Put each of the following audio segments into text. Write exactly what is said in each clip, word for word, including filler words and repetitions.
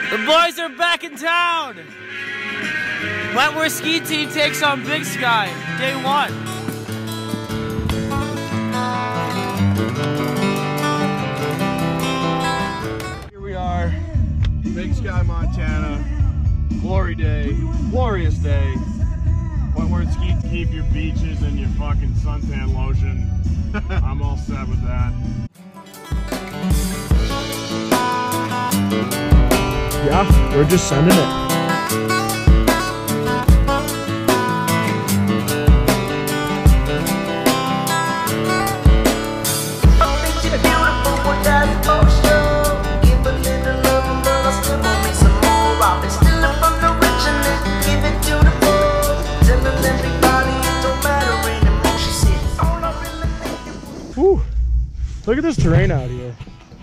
The boys are back in town! W I T Ski Team takes on Big Sky, day one. Here we are, Big Sky, Montana. Glory day, glorious day. W I T Ski, keep your beaches and your fucking suntan lotion. I'm all set with that. Yeah, we're just sending it. Whew. Look at this terrain out here.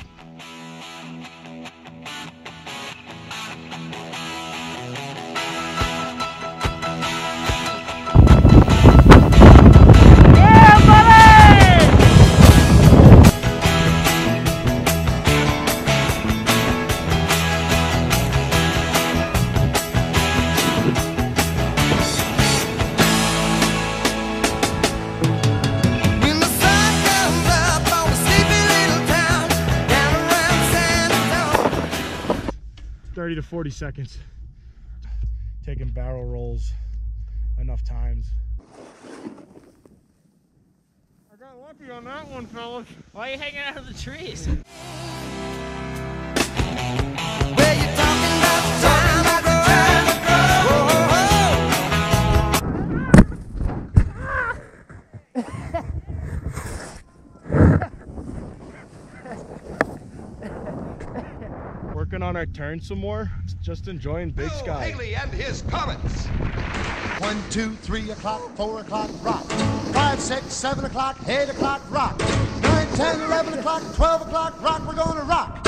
thirty to forty seconds, taking barrel rolls enough times. I got lucky on that one, fellas. Why are you hanging out of the trees? Where you talking about the time I Working on our turn some more, just enjoying Big Sky. Haley and his Comets. One, two, three o'clock, four o'clock, rock. Five, six, seven o'clock, eight o'clock, rock. Nine, ten, eleven o'clock, twelve o'clock, rock. We're gonna rock.